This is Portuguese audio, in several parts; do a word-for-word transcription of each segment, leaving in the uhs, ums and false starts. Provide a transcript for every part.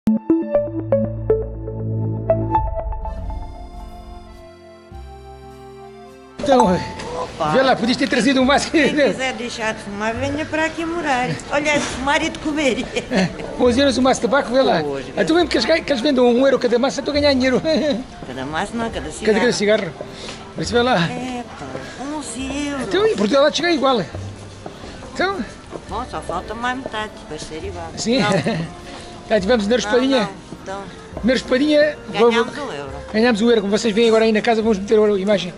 Então, vê lá, podias ter trazido um mais. Quem quiser deixar de fumar, venha para aqui morar. Olha, de fumar e de comer. onze euros o maço de tabaco, vê lá. Hoje, Ah, tu mesmo que eles, que eles vendam um euro cada maço, estou a ganhar dinheiro. Cada maço não, cada cigarro. Cada, cada cigarro. Mas vê lá. É, pá, onze euros. Então, em Portugal lá chega igual. Então, Bom, só falta mais metade, vai ser igual. sim. Não, Já tivemos dinheiro não, espadinha. não. Então, Dinheiro espadinha. ganhámos um euro. Ganhámos o euro. Como vocês veem agora aí na casa, vamos meter a imagem.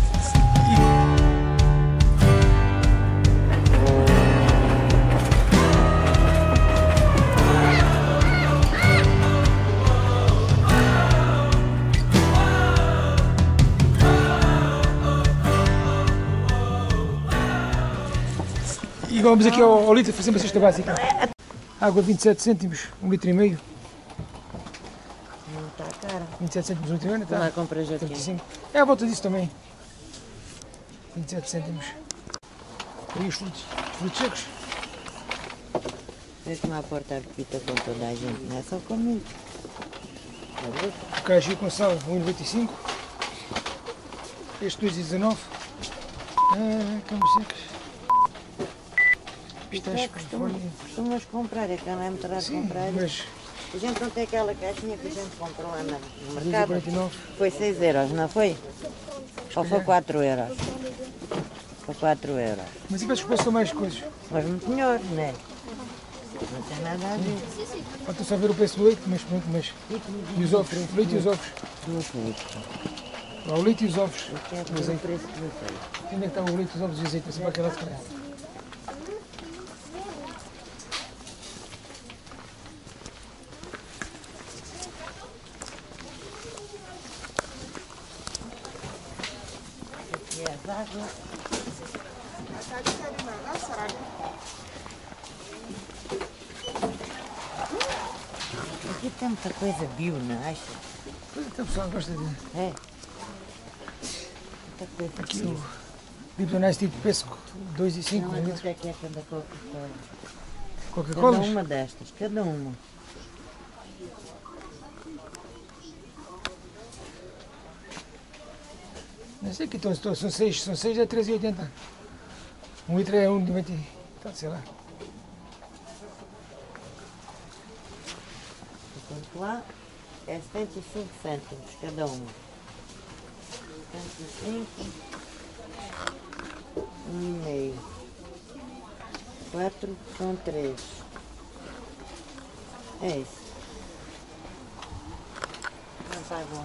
E vamos aqui ao, ao litro, fazemos a cesta básica. Água vinte e sete cêntimos, um litro e meio. Não está cara. vinte e sete cêntimos, um litro e meio, não Lá está? compras aqui. trinta e cinco. É à volta disso também. vinte e sete cêntimos. E os frutos, os frutos secos. Deixa-me à porta a pepita com toda a gente, não é só comigo. O caju com sal, um e noventa e cinco. Este dois e dezanove. Ah, camas secas. É, costumas, costumas comprar, é que não é muito raro Sim, comprar. mas A gente não tem aquela caixinha que a gente comprou lá no dois e mercado. quarenta e nove. Foi seis euros, não foi? Ou foi quatro euros? Foi quatro euros. Mas e parece que são mais coisas. Mas muito melhor, não é? Não tem nada a ver. Falta só ver o preço do leite, mas pronto, mas. E os ovos, o leite e os ovos. Duas coisas. Há o leite e os ovos. Eu quero O ver o azeite. preço do azeite. Onde é que está o leite, os ovos e o azeite? Assim para aquela de cá. Aqui é as águas. Aqui tem muita coisa bio, não acha? Pois então o pessoal gosta de. É. Muita coisa Aqui bio. o Lipton Ice tipo pesco, dois e cinco Não é litros. quanto é que é cada Coca-Cola? Cada Coca-Cola. uma destas, cada uma. Não sei que então, estou, são seis, são seis é treze e oitenta. Um litro é um e noventa, tá, sei lá. Enquanto lá é setenta e cinco cêntimos cada uma. setenta e cinco, um e meio. quatro são três. É isso. Não sai bom.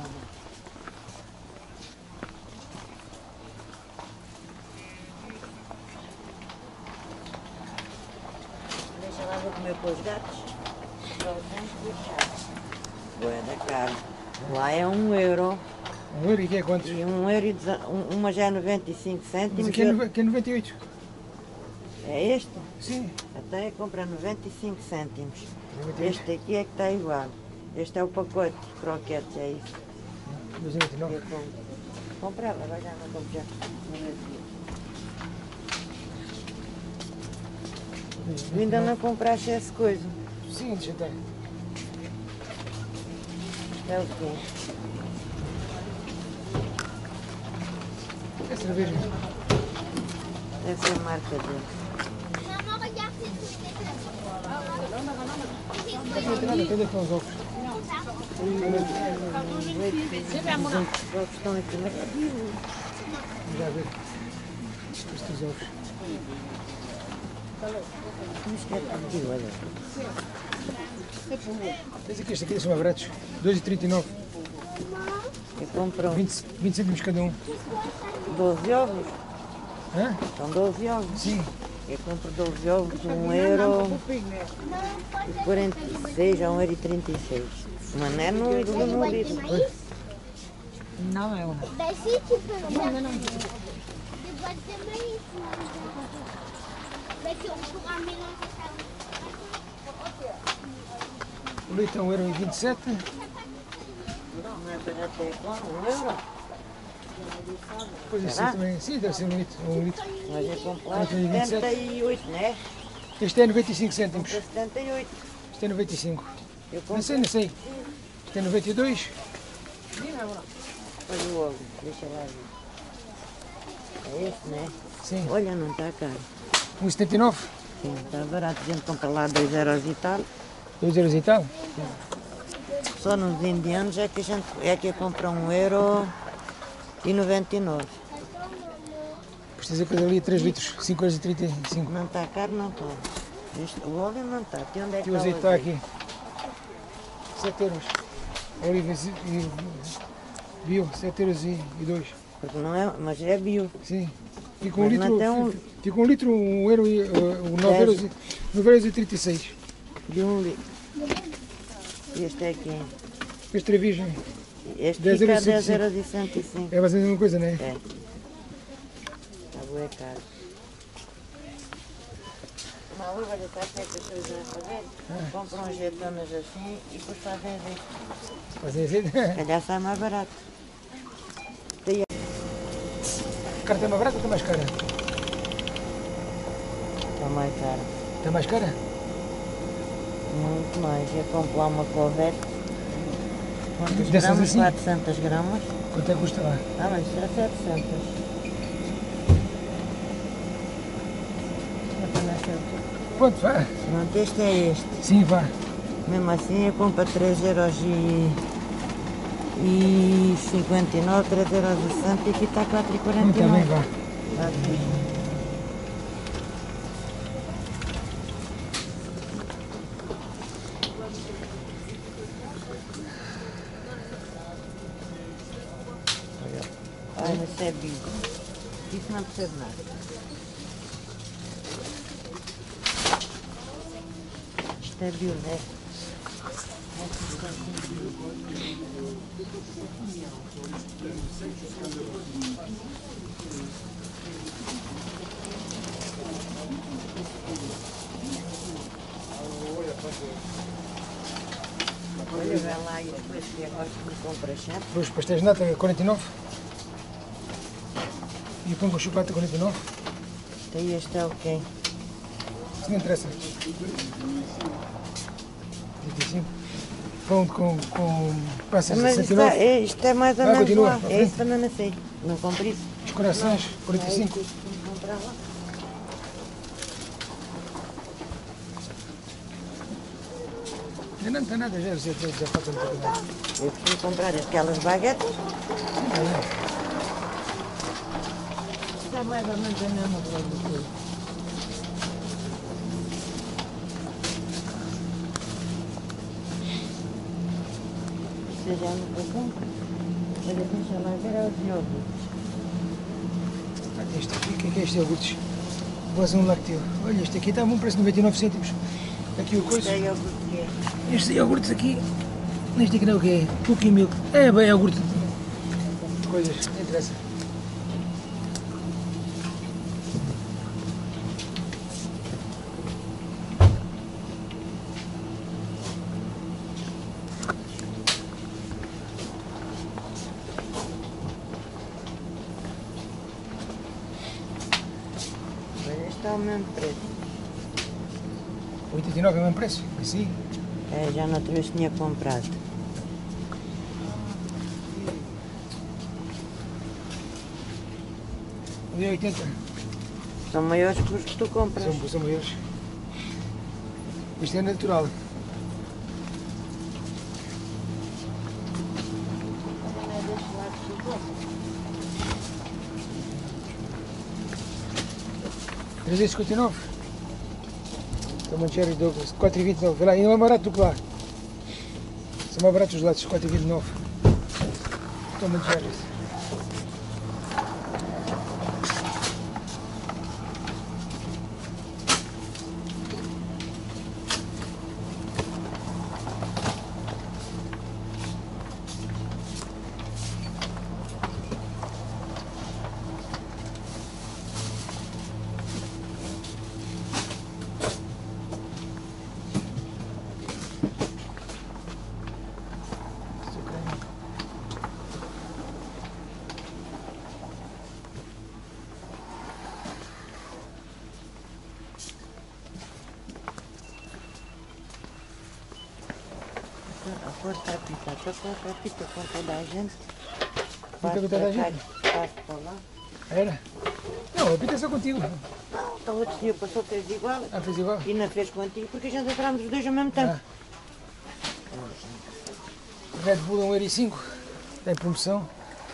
Deixa lá, vou comer com os gatos. Só vamos deixar. Boa da cara. Lá é um euro. Um euro e que é quantos? E um euro e dezen- um- uma já é noventa e cinco Mas cêntimos. aqui é, nove- aqui é noventa e oito. É este? Sim. Até compra noventa e cinco cêntimos. noventa e oito. Este aqui é que está igual. Este é o pacote de croquetes, é isso. dois e noventa e Eu nove. compro. Comprava, agora já não compro já. Tu ainda não compraste essa coisa. Sim, deixa eu estar. É o quê? É cerveja. Deve ser a marca dele. Não tem nada, tem com os ovos. Os ovos estão aqui, mas é vivo. Vamos já ver. Estes ovos. Mas que é tudo, olha. Tens aqui, este aqui são mais baratos. dois e trinta e nove. Eu compro vinte, vinte cêntimos cada um. doze ovos. Hã? São doze ovos. Sim. Eu compro doze ovos de um euro e quarenta e seis a um euro e trinta e seis. Mas não é no, no, no litro. Não é uma. O leite é um euro e vinte e sete. Não é para até quanto? Um euro? Pois assim Será? também. Sim, deve ser um litro. Um litro. Mas eu compro lá Oito e vinte e sete. setenta e oito, não é? Este é noventa e cinco cêntimos. Compro setenta e oito. Este é noventa e cinco. Eu Não sei, não sei. Tem noventa e dois. Olha o óleo, deixa lá ver. É este, né? Sim. Olha, não está caro. um e setenta e nove. Sim, está barato. A gente compra lá dois euros e tal. dois euros e tal. Só nos indianos é que a gente é que compra um euro e noventa e nove. Precisa coisa ali três litros, cinco euros e trinta e cinco. Não está caro, não está. Este- O óleo não está. Aqui onde é que E o está azeite está aqui. sete euros. Oliva e bio, sete euros e dois. Porque não é, mas é bio. Sim. Fica um Mas litro, não tem um- fica um litro, um euro e uh, nove euros e nove euros e trinta e seis. De um litro. Este é aqui. Este é virgem. Este dez fica a euros e dez cento e cinco. euros e cento e cinco. É mais a mesma coisa, não é? É. Está boa, é caro. Uma uva, olha, sabe o que é que as pessoas vão fazer? Compram azeitonas assim e depois fazem azeite. Fazer azeite. Se calhar sai mais barato. Daí A carne está mais barata ou está mais cara? está mais caro. Está mais cara? Muito mais. Eu compro lá uma covete. Quantos Dessas gramas? assim? quatrocentos gramas. Quanto é que custa lá? Ah, mas isso é setecentos. Pronto, vá. Pronto, este é este. Sim, vá. Mesmo assim eu compro três euros e, e cinquenta e nove, três euros e sessenta e aqui está quatro e quarenta Muito e bem, nove. vá. Está aqui. Ai, mas isso é bio. Isso não percebe nada. Isto é bio, né? Olha, vai lá e depois que agora me compra sempre. Os pastéis de nata, quarenta e nove. E o pão com chocolate, quarenta e nove. Então este é o quê? Isso não interessa. trinta e cinco. Pão com, com passas, Mas sessenta isto e nove. é, isto é mais ou Ah, menos continua, lá. para É frente. isso também não sei. Não compro isso. Os corações, quarenta e cinco. Aí, tive que comprar lá. Não, não está nada, já, já, já, já falta muita coisa. Eu preciso comprar aquelas baguetes. Isto é mais ou menos a mesma coisa. Você já não compra? Mas deixa lá ver é os iogurtes. Olha este aqui, o que é que é este iogurtes? Vazão lácteo. Olha, este aqui está bom, parece noventa e nove cêntimos. Aqui o Isto coisa. é iogurte que é. Estes iogurtes aqui, este aqui não é o que é? Cookie milk. É bem iogurte de coisas, não interessa. Mas este está ao mesmo preço. oitenta e nove é o mesmo preço? Sim. É, já na outra vez tinha comprado. Ali é oitenta. São maiores que os que tu compras. São, são maiores. Isto é natural. trezentos e cinquenta e nove. Toma cherry Douglas, quatro e vinte e nove. Vê lá, ainda é mais barato do que lá. São mais baratos os lados, quatro e vinte e nove. Toma cherry. a força apita. Estou com a apita com toda a gente. Apita com toda a gente? Passo para lá. Era? Não, apita só contigo. Não, então outro dia passou, fez igual. Ah, fez igual? E não fez contigo porque a gente entramos os dois ao mesmo tempo. Ah. Red Bull é um euro e cinco. Tem promoção.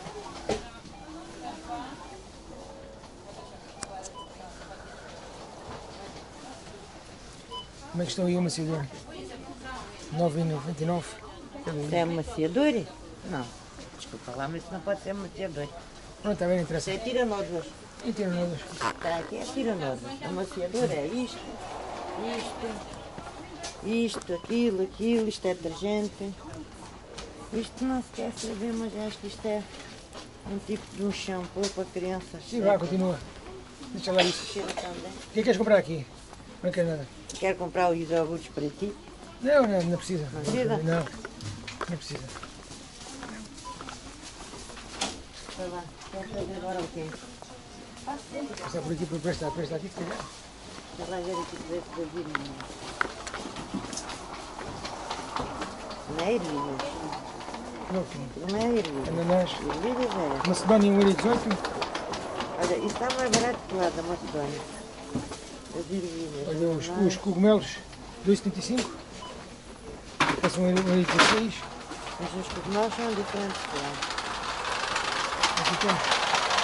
Como é que estão aí o maciador? nove e noventa e nove. Isso é maciador? Não. Desculpa lá, mas isso não pode ser maciador. Pronto, está bem, não interessa. Isso é tiranódulas. E tira nós. Está aqui é tiranódulas. A maciador é isto, isto, isto, aquilo, aquilo, isto é detergente. Isto não se quer saber, mas acho que isto é um tipo de um shampoo para crianças. Sim, vá, continua. Deixa lá isso. Cheira também. O que é que queres comprar aqui? Não quero nada. Quer comprar os iogurtes para ti? Não, não, não precisa. Não precisa? Não, não precisa. Vai lá. Quer fazer agora o quê? Passar por aqui para prestar, prestar aqui, se calhar. Deixa lá ver aqui se vê se vir. Não é ervilhas. Não, filho. Não é ervilhas. Ananás. Ervilhas é. Macedónia, um euro e dezoito. Olha, isso está mais barato que lá da Macedónia. As ervilhas. Olha, os, os cogumelos, dois e setenta e cinco. Passam um euro e dezesseis. Mas os cogumelos são diferentes de lá. Aqui temos.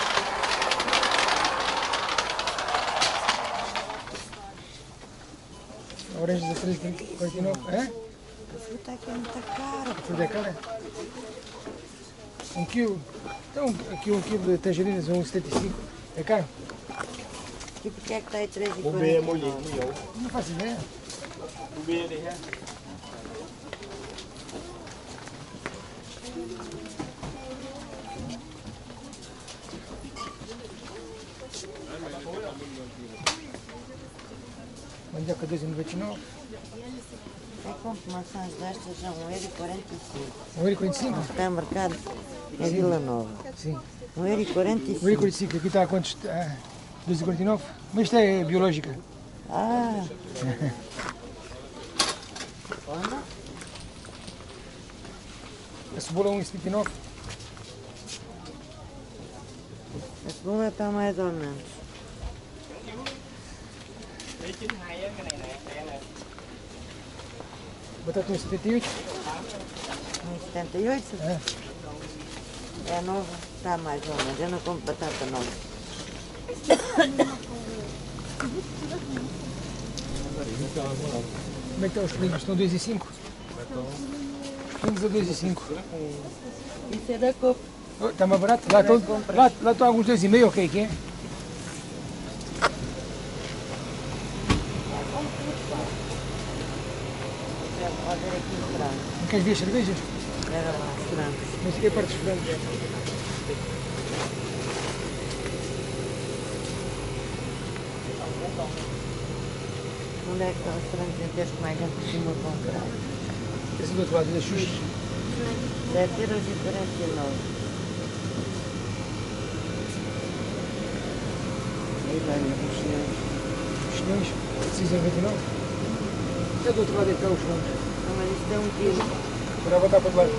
Oranjas a três e quarenta e nove. É? A fruta aqui é muito cara. A fruta é cara? Um quilo. Então, aqui um quilo de tangerinas, um e setenta e cinco. É caro? E por que é que está aí três e O quarenta B e é nove? molhinho. Não faço ideia. O B é de ré. Mandioca dois e noventa e nove. Eu compro maçãs destas a um euro e quarenta e cinco. um euro e quarenta e cinco? No supermercado em Vila Nova. Sim. um euro e quarenta e um euro e cinco. quarenta e cinco. Aqui está a quantos? Ah, dois e quarenta e nove. Mas isto é biológica. Ah! Olha, A cebola um e setenta e nove. a cebola está mais ou menos. Batata um e setenta e oito. um e setenta e oito. É. É nova? Está mais ou menos. Eu não compro batata nova. Como é que estão os pelinhos? Estão dois e cinco? Os pelinhos a dois e cinco. Isso é da Copa. Oh, está mais barato? Lá estão, lá, lá estão alguns dois e meio, ok, que é? Pode ver aqui no frango. Não queres ver as cervejas? Era lá, frango. Não sei que é a parte dos frangos. Onde é que estão os frangos inteiros que mais gente costuma comprar? Esse do outro lado, das xuxas. sete euros e quarenta e nove. Aí vai os senhores. Os chinhões, seis e noventa e nove. Até do outro lado é que está os frangos. Não, mas isso dá um quilo. Agora voltar para o lado.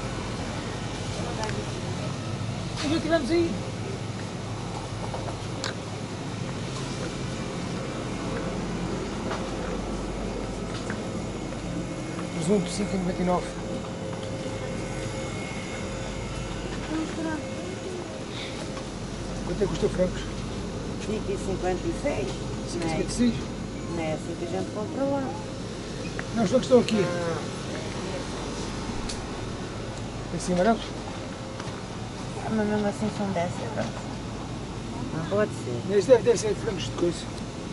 E já estivemos aí. Presunto cinco e noventa e nove. Quanto é que custa frangos? cinco e cinquenta e seis. cinco e Não é, cinquenta e seis. não é assim que a gente compra lá. Não, os frangos estão aqui. Esses amarelos? Ah, mas mesmo assim são dez euros. Não pode ser. Esse deve, deve ser frangos de coisa.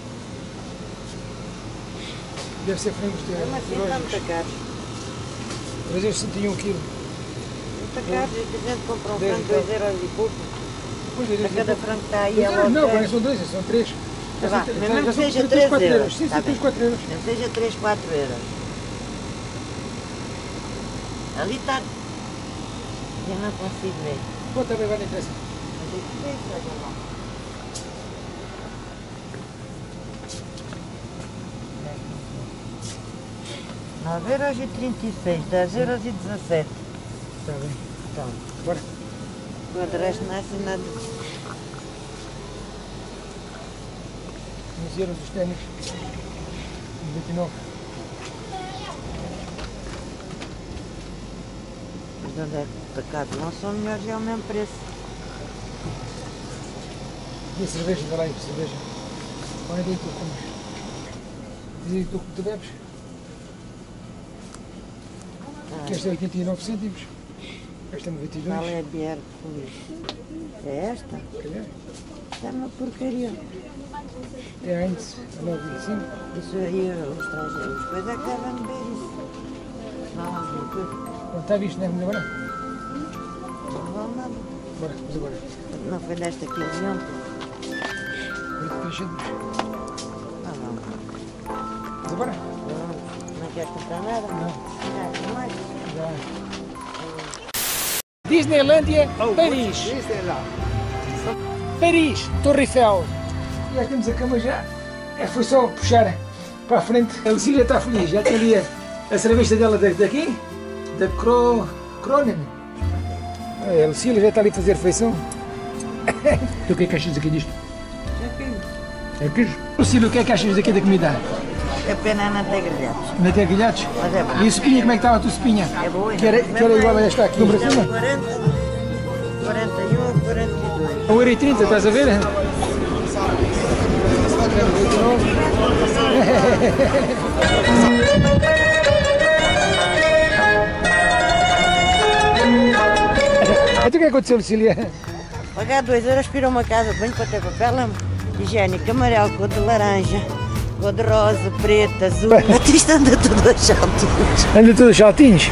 Deve ser frangos de Mesmo assim está lógicos. muito caro. três euros e sessenta e um quilo. Muito caro. E a gente compra um Dez, frango então. dois euros e pouco. Pois é, A cada frango que está aí Dois é euros logo não, dez. parece que são dois, são três. Tá Já vá, são- mesmo já que são seja três, três quatro euros. Sim, Tá sim, três, bem. quatro euros. Mesmo que seja três, quatro euros. Ali está. Eu não consigo ver. Pô, também vai na interessa. Mas eu que vejo, olha lá. nove euros e trinta e seis, dez euros e dezassete. Está bem. Então, Bora. o de resto não é assim nada. onze euros os ténis. noventa e nove. Mas onde é que os tacados não são melhores e é o mesmo preço. E a cerveja, vai lá aí, cerveja. Olha daí que tu comes. Diz aí que tu, tu bebes. Que esta é oitenta e nove cêntimos. Esta é noventa e dois. Qual é a Bier Feliz? É esta? Calhar. Isto é uma porcaria. É a Heinz, a nove vírgula vinte e cinco. Isso aí, os estrangeiros, depois é que devem beber isso. Não, alguma coisa. Não está visto, não é? Bora. Não vale nada. Bora, vamos agora. Não foi desta aqui de ontem. oito cêntimos. Ah, não. Vamos agora? Não, não queres comprar nada? Não. Já, mais. Já. Disneylândia, Paris. Paris, Torre Eiffel. Já temos a cama já. É, foi só puxar para a frente. A Lucília está feliz. Já tem ali a, a cerveja dela daqui, da Cro... Cronen. A Lucília já está ali a fazer refeição. Tu o que é que achas aqui disto? É queijo. Lucília, o que é que achas daqui da comida? É pena não ter grelhados. Não tem grelhados? Mas é bom. E a sopinha, como é que estava a tua sopinha? É boa. Que era, que era igual a esta aqui no Brasil? Isto é quarenta, quarenta e um, quarenta e dois. um euro e trinta, estás a ver? Então o que aconteceu, Lucília? Pagar dois euros para ir a uma casa de banho para ter papel higiênico, amarelo, cor de laranja, cor de rosa, preta, azul. Até isto anda tudo aos saltinhos. Anda tudo aos saltinhos?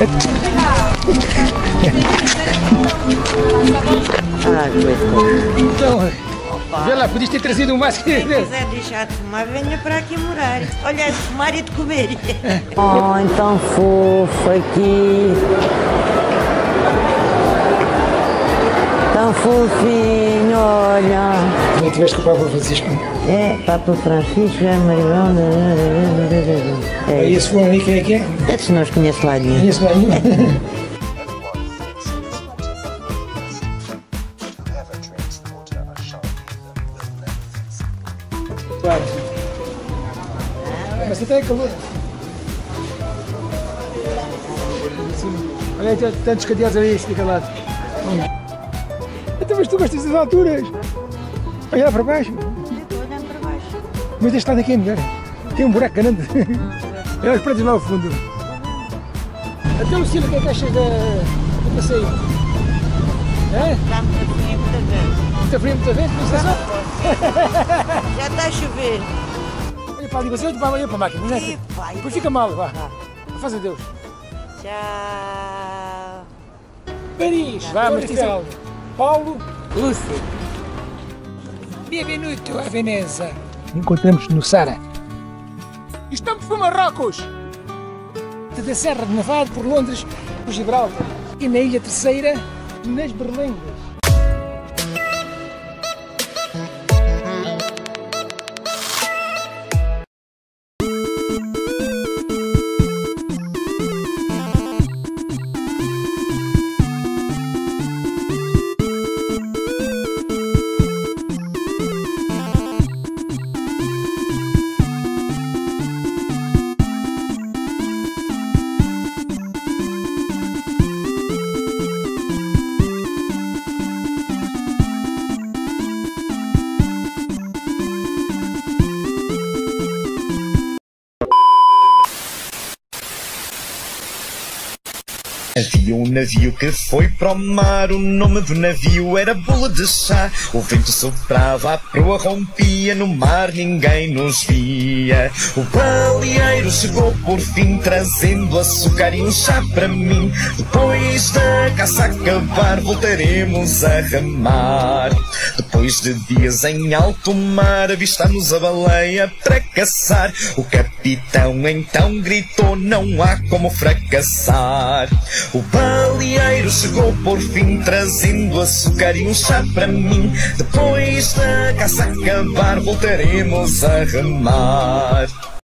Ah, coisa. Então, vê lá, podias ter trazido um máximo. Quem quiser deixar de fumar, venha para aqui morar. Olha, de fumar e de comer. Oh, então fofo aqui. Tão fofinho, olha. Não tiveste com o Papa Francisco? É, Papa Francisco, é Marilão. É E esse fulano ali, quem é que é? Esses não os conheço lá nenhum. Conheço lá nenhum. Claro. Mas até é calor. Olha aí, tantos cadeados ali, fica lá. Então, mas tu gostas das alturas? Olha lá para baixo. Estou olhando para baixo. Mas este lado aqui é melhor. Tem um buraco grande. Olha os prédios lá ao fundo. Até o Lucília, o que é que achas da, do passeio? É? Está muito frio, muita vez. Muita frio, muita vez? Não sei só. Já está a chover. Olha para ali, você olha para olha para a máquina. Não é? Ih, pai. Depois fica mal, vá. Faz adeus. Tchau. Paris, vamos, Tifel. Paulo, Lúcio. Benvenuto a Veneza. Encontramos no Sara. Estamos por Marrocos. Da Serra de Nevado, por Londres, por Gibraltar. E na Ilha Terceira, nas Berlengas. Havia um navio que foi para o mar, o nome do navio era Bula de Chá. O vento soprava, a proa rompia, no mar ninguém nos via. O baleeiro chegou por fim, trazendo açúcar e um chá para mim. Depois da caça acabar, voltaremos a remar. Depois de dias em alto mar, avistamos a baleia para caçar. O capitão então gritou, não há como fracassar. O baleeiro chegou por fim, trazendo açúcar e um chá para mim. Depois da caça acabar, voltaremos a remar.